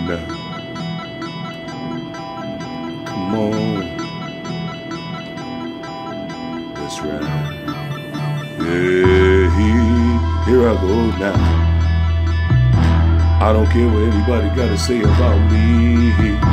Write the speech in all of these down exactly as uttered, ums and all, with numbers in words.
on now. Come on. That's right. Yeah, here I go now. I don't care what anybody gotta say about me.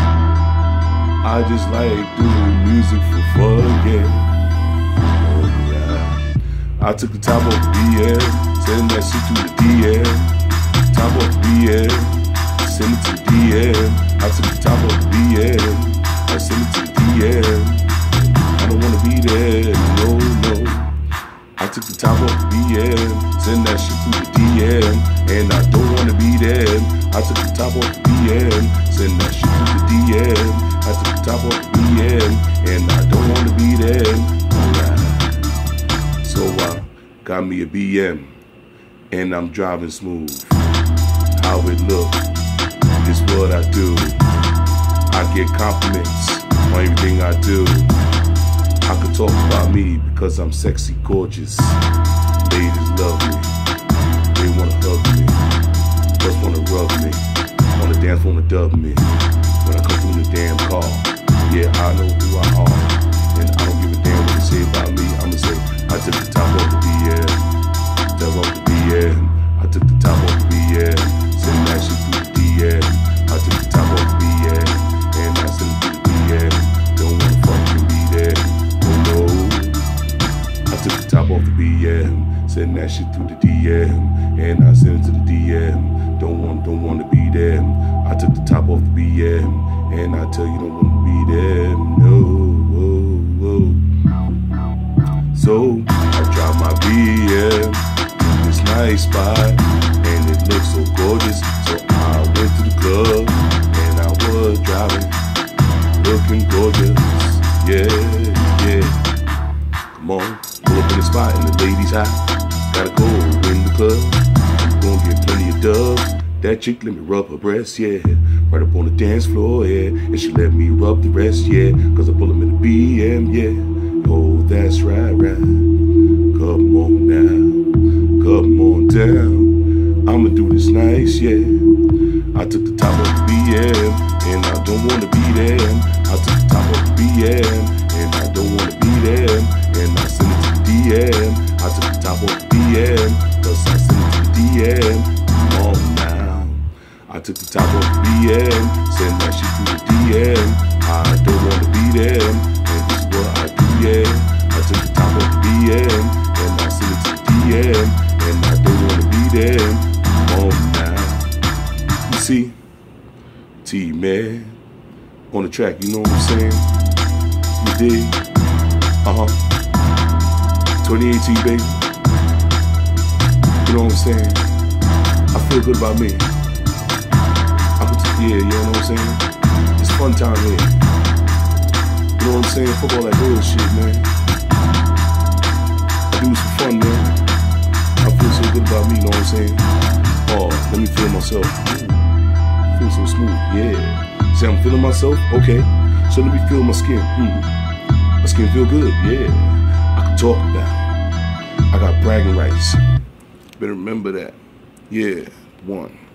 I just like doing music for fun, yeah. Oh yeah. I took the top off the B M, sending that shit to the D M. Top off the B M, send it to the D M. I took the top off the B M, I send it to the D M. I don't wanna be there, no, no. I took the top off the B M, send that shit to the D M, and I don't wanna be there. I took the top off the B M, send that shit to the D M. I took the top off the B M, and I don't wanna be there. Alright. So I uh, got me a B M, and I'm driving smooth. How it look is what I do. I get compliments on everything I do. I could talk about me because I'm sexy, gorgeous. Ladies love me. They wanna hug me. Just wanna rub me. Wanna dance, wanna dub me. When I come through the damn car, yeah, I know who I are. And I don't give a damn what they say about me. I'ma say, I took the top off the B M. Top off the B M. I took the top off the B M. Send that shit through the D M. I took the top off the B M. And I send it through the D M. Don't wanna fucking be there. I took the top off the B M, send that shit through the D M, and I send it to the D M. Don't want, don't want to be there. I took the top off the B M, and I tell you don't want to be there. No. So I dropped my B M to this nice spot, and it looked so gorgeous. So I went to the club, and I was driving, looking gorgeous. Yeah, yeah. Come on, pull up in the spot and the ladies hot. Gotta go in the club. I'm gonna get plenty of dubs. That chick let me rub her breasts, yeah. Right up on the dance floor, yeah. And she let me rub the rest, yeah. Cause I pull them in the B M, yeah. Oh, that's right, right. Come on now, come on down. I'ma do this nice, yeah. I took the top off the B M, and I don't wanna be there. I took the top off the B M, and I don't wanna be there. And I send it to the D M. I took the top off the B M, plus I send it to the D M. Come on now. I took the top off the B M, send that shit to the D M. I don't wanna be there, and this is what I do, yeah. I took the top off the B M, and I send it to the D M, and I don't wanna be there. Come on now. You see, T-Man on the track, you know what I'm saying? You dig? Uh-huh. twenty eighteen, baby. You know what I'm saying? I feel good about me. I could, yeah, you know what I'm saying? It's fun time here. You know what I'm saying? Fuck all that bullshit, man. I do this for fun, man. I feel so good about me, you know what I'm saying? Oh, let me feel myself. Ooh, feel so smooth, yeah. See, I'm feeling myself? Okay. So let me feel my skin. Hmm. My skin feel good, yeah. I can talk about it. I got bragging rights. Better remember that. Yeah, one.